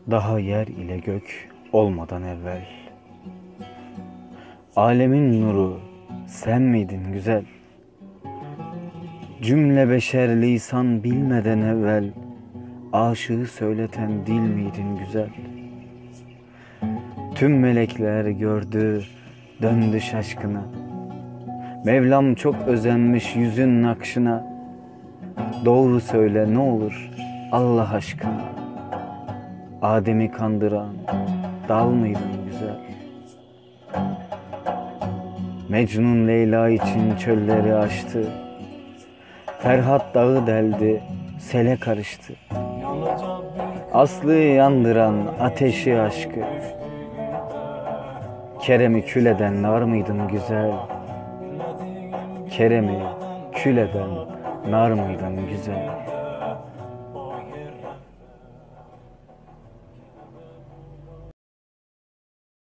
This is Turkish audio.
Daha yer ile gök olmadan evvel, alemin nuru sen miydin güzel? Cümle beşer lisan bilmeden evvel, aşığı söyleten dil miydin güzel? Tüm melekler gördü, döndü şaşkına. Mevlam çok özenmiş yüzün nakşına. Doğru söyle ne olur Allah aşkına. Adem'i kandıran dal mıydın güzel? Mecnun Leyla için çölleri aştı. Ferhat dağı deldi, sele karıştı. Aslı'yı yandıran ateşi aşkı. Kerem'i kül eden nar mıydın güzel? Kerem'i kül eden nar mıydın güzel?